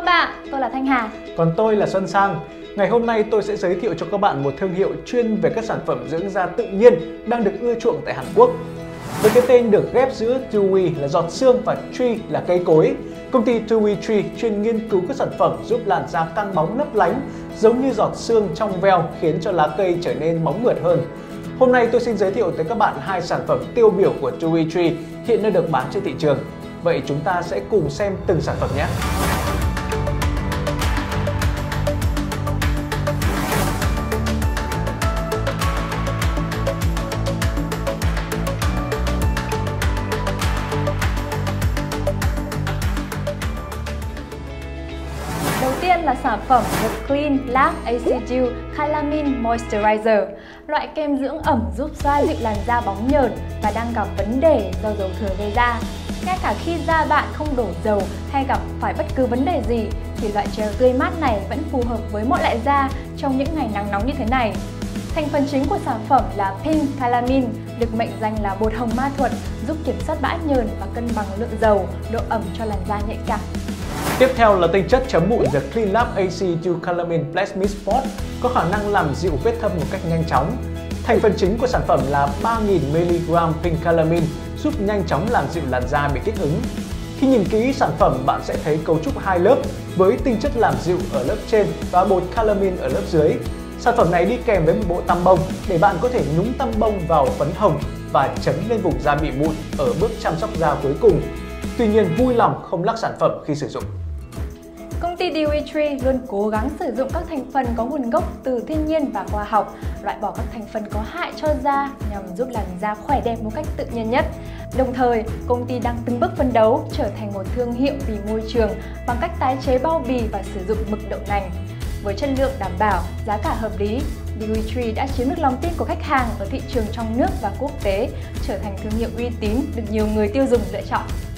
các bạn, tôi là Thanh Hà. Còn tôi là Xuân Sang. Ngày hôm nay tôi sẽ giới thiệu cho các bạn một thương hiệu chuyên về các sản phẩm dưỡng da tự nhiên đang được ưa chuộng tại Hàn Quốc. Với cái tên được ghép giữa Dewy là giọt sương và Tree là cây cối, công ty Dewy Tree chuyên nghiên cứu các sản phẩm giúp làn da căng bóng lấp lánh, giống như giọt sương trong veo khiến cho lá cây trở nên bóng mượt hơn. Hôm nay tôi xin giới thiệu tới các bạn hai sản phẩm tiêu biểu của Dewy Tree hiện đang được bán trên thị trường. Vậy chúng ta sẽ cùng xem từng sản phẩm nhé! Đầu tiên là sản phẩm The Clean Lab Acidude Calamine Moisturizer. Loại kem dưỡng ẩm giúp xoa dịu làn da bóng nhờn và đang gặp vấn đề do dầu thừa gây ra. Ngay cả khi da bạn không đổ dầu hay gặp phải bất cứ vấn đề gì thì loại gel tươi mát này vẫn phù hợp với mọi loại da trong những ngày nắng nóng như thế này. Thành phần chính của sản phẩm là Pink Calamine, được mệnh danh là bột hồng ma thuật, giúp kiểm soát bã nhờn và cân bằng lượng dầu, độ ẩm cho làn da nhạy cảm. Tiếp theo là tinh chất chấm mụn The Clean Lab Acidude Calamine Plasmid Spot, có khả năng làm dịu vết thâm một cách nhanh chóng. Thành phần chính của sản phẩm là 3000mg Pink Calamine, giúp nhanh chóng làm dịu làn da bị kích ứng. Khi nhìn kỹ sản phẩm, bạn sẽ thấy cấu trúc hai lớp với tinh chất làm dịu ở lớp trên và bột calamine ở lớp dưới. Sản phẩm này đi kèm với một bộ tăm bông để bạn có thể nhúng tăm bông vào phấn hồng và chấm lên vùng da bị mụn ở bước chăm sóc da cuối cùng. Tuy nhiên, vui lòng không lắc sản phẩm khi sử dụng. Công ty Dewy Tree luôn cố gắng sử dụng các thành phần có nguồn gốc từ thiên nhiên và khoa học, loại bỏ các thành phần có hại cho da nhằm giúp làn da khỏe đẹp một cách tự nhiên nhất. Đồng thời, công ty đang từng bước phấn đấu trở thành một thương hiệu vì môi trường bằng cách tái chế bao bì và sử dụng mực đậu nành. Với chất lượng đảm bảo, giá cả hợp lý, Dewy Tree đã chiếm được lòng tin của khách hàng ở thị trường trong nước và quốc tế, trở thành thương hiệu uy tín được nhiều người tiêu dùng lựa chọn.